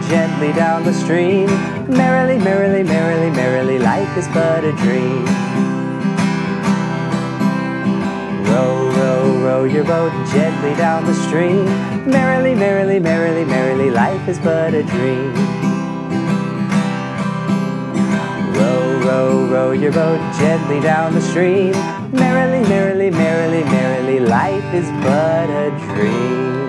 gently down the stream. Merrily, merrily, merrily, merrily, life is but a dream. Row, row, row your boat gently down the stream. Merrily, merrily, merrily, merrily, life is but a dream. Row, row, row your boat gently down the stream. Merrily, merrily, merrily, merrily, life is but a dream.